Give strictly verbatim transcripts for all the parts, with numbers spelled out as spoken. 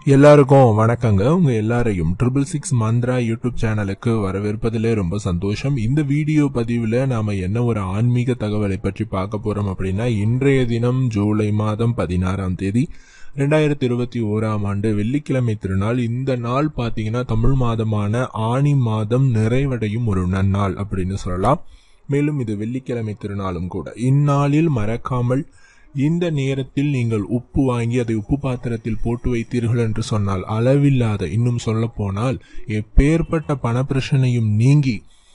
எல்லாருக்கும் வணக்கங்க. உங்க எல்லாரையும் ட்ரிபிள் சிக்ஸ் மந்த்ரா யூடியூப் சேனலுக்கு வரவேற்பதிலே ரொம்ப சந்தோஷம். இந்த வீடியோ பதிவுல நாம என்ன ஒரு ஆன்மீக தகவலை பற்றி பார்க்க போறோம் அப்படின்னா, இன்றைய தினம் ஜூலை மாதம் பதினாறாம் தேதி ரெண்டாயிரத்தி இருபத்தி ஓராம் ஆண்டு வெள்ளிக்கிழமை திருநாள். இந்த நாள் பாத்தீங்கன்னா தமிழ் மாதமான ஆனி மாதம் நிறைவடையும் ஒரு நன்னாள் அப்படின்னு சொல்லலாம். மேலும் இது வெள்ளிக்கிழமை திருநாளும் கூட. இந்நாளில் மறக்காமல் இந்த நேரத்தில் நீங்கள் உப்பு வாங்கி அதை உப்பு பாத்திரத்தில் போட்டு வைத்தீர்கள் என்று சொன்னால் அளவில்லாத, இன்னும் சொல்ல போனால் எப்பேற்பட்ட பண பிரச்சனையும் நீங்கி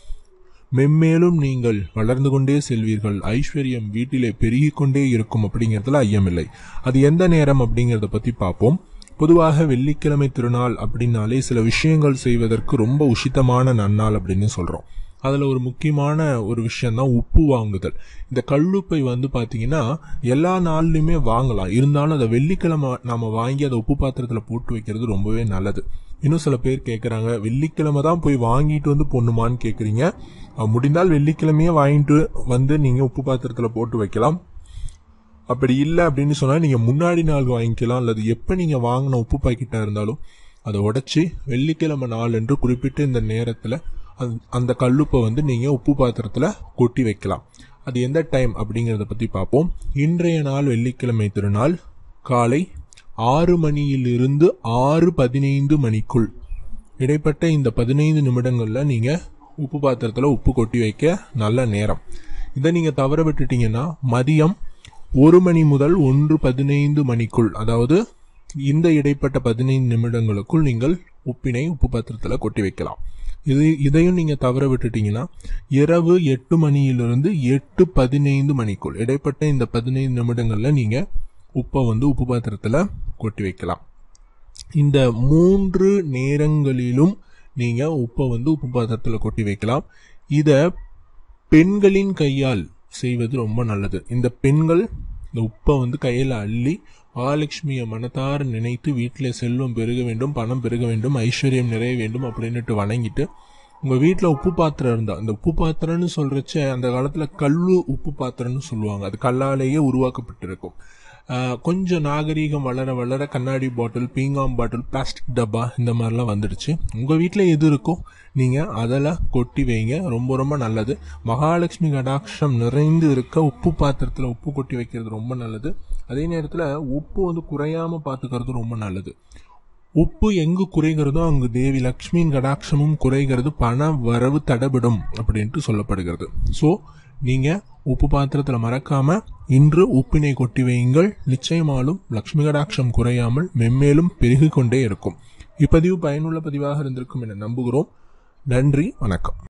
மென்மேலும் நீங்கள் வளர்ந்து கொண்டே செல்வீர்கள். ஐஸ்வர்யம் வீட்டிலே பெருகிக் கொண்டே இருக்கும் அப்படிங்கிறதுல ஐயமில்லை. அது எந்த நேரம் அப்படிங்கறத பத்தி பார்ப்போம். பொதுவாக வெள்ளிக்கிழமை திருநாள் அப்படின்னாலே சில விஷயங்கள் செய்வதற்கு ரொம்ப உசிதமான நன்னாள் அப்படின்னு சொல்றோம். அதுல ஒரு முக்கியமான ஒரு விஷயம் தான் உப்பு வாங்குதல். இந்த கல்லுப்பை வந்து பாத்தீங்கன்னா எல்லா நாள்லயுமே வாங்கலாம், இருந்தாலும் அதை வெள்ளிக்கிழமை நாம வாங்கி அதை உப்பு பாத்திரத்துல போட்டு வைக்கிறது ரொம்பவே நல்லது. இன்னும் சில பேர் கேட்கறாங்க, வெள்ளிக்கிழமை தான் போய் வாங்கிட்டு வந்து பொண்ணுமான்னு கேக்குறீங்க. முடிந்தால் வெள்ளிக்கிழமையே வாங்கிட்டு வந்து நீங்க உப்பு பாத்திரத்துல போட்டு வைக்கலாம். அப்படி இல்லை அப்படின்னு சொன்னா நீங்க முன்னாடி நாள் வாங்கிக்கலாம், அல்லது எப்ப நீங்க வாங்கின உப்பு பாக்கெட்டா இருந்தாலும் அதை உடைச்சி வெள்ளிக்கிழமை நாள் என்று குறிப்பிட்டு இந்த நேரத்துல அந்த கல்லுப்பை வந்து நீங்க உப்பு பாத்திரத்துல கொட்டி வைக்கலாம். அது எந்த டைம் அப்படிங்கறத பத்தி பார்ப்போம். இன்றைய நாள் வெள்ளிக்கிழமை திருநாள் காலை ஆறு மணியிலிருந்து ஆறு பதினைந்து மணிக்குள் இடைப்பட்ட இந்த பதினைந்து நிமிடங்கள்ல நீங்க உப்பு பாத்திரத்துல உப்பு கொட்டி வைக்க நல்ல நேரம். இதை நீங்க தவற விட்டுட்டீங்கன்னா மதியம் ஒரு மணி முதல் ஒன்று பதினைந்து மணிக்குள், அதாவது இந்த இடைப்பட்ட பதினைந்து நிமிடங்களுக்குள் நீங்கள் உப்பினை உப்பு பாத்திரத்துல கொட்டி வைக்கலாம். இது இதையும் நீங்க தவற விட்டுட்டீங்கன்னா இரவு எட்டு மணியிலிருந்து எட்டு பதினைந்து மணிக்குள் இடைப்பட்ட இந்த பதினைந்து நிமிடங்கள்ல நீங்க உப்பை வந்து உப்பு பாத்திரத்துல கொட்டி வைக்கலாம். இந்த மூன்று நேரங்களிலும் நீங்க உப்பை வந்து உப்பு பாத்திரத்துல கொட்டி வைக்கலாம். இத பெண்களின் கையால் செய்வது ரொம்ப நல்லது. இந்த பெண்கள் இந்த உப்பை வந்து கையில அள்ளி மகாலட்சுமியை மனதார நினைத்து வீட்டில செல்வம் பெருக வேண்டும், பணம் பெருக வேண்டும், ஐஸ்வர்யம் நிறைய வேண்டும் அப்படின்னுட்டு வணங்கிட்டு, உங்க வீட்டுல உப்பு பாத்திரம் இருந்தா, அந்த உப்பு பாத்திரம்னு சொல்றச்ச அந்த காலத்துல கல்லு உப்பு பாத்திரம்னு சொல்லுவாங்க. அது கல்லாலேயே உருவாக்கப்பட்டிருக்கும். ஆஹ் கொஞ்சம் நாகரீகம் வளர வளர கண்ணாடி பாட்டில், பீங்காம் பாட்டில், பிளாஸ்டிக் டப்பா இந்த மாதிரிலாம் வந்துடுச்சு. உங்க வீட்டுல எது இருக்கோ நீங்க அதெல்லாம் கொட்டி வைங்க, ரொம்ப ரொம்ப நல்லது. மகாலட்சுமி கடாட்சம் நிறைந்து இருக்க உப்பு பாத்திரத்துல உப்பு கொட்டி வைக்கிறது ரொம்ப நல்லது. அதே நேரத்துல உப்பு வந்து குறையாம பாத்துக்கிறது ரொம்ப நல்லது. உப்பு எங்கு குறைகிறதோ அங்கு தேவி லட்சுமியின் கடாட்சமும் குறைகிறது, பண வரவு தடைபடும் அப்படின்ட்டு சொல்லப்படுகிறது. சோ நீங்க உப்பு பாத்திரத்துல மறக்காம இன்று உப்பினை கொட்டி வையுங்கள். நிச்சயமாலும் லட்சுமி கடாட்சம் குறையாமல் மென்மேலும் பெருகிக் கொண்டே இருக்கும். இப்பதிவு பயனுள்ள பதிவாக இருந்திருக்கும் என நம்புகிறோம். நன்றி, வணக்கம்.